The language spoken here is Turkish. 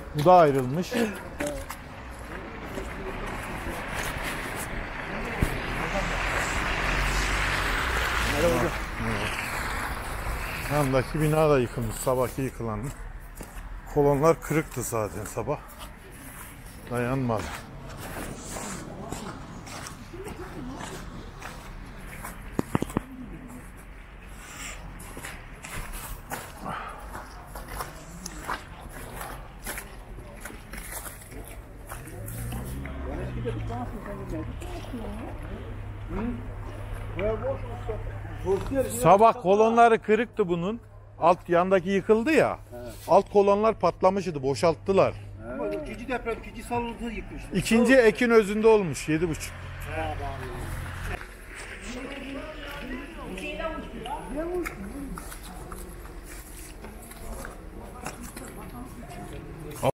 Bu da ayrılmış. Merhaba hocam. Yandaki bina da yıkılmış. Sabahki yıkılan. Kolonlar kırıktı zaten sabah. Dayanmadı. Sabah kolonları kırıktı bunun. Alt yandaki yıkıldı ya. Evet. Alt kolonlar patlamıştı, boşalttılar. Evet. İkinci deprem, ikinci salıntı yıkmıştı. İkinci Ekin özünde olmuş, 7,5.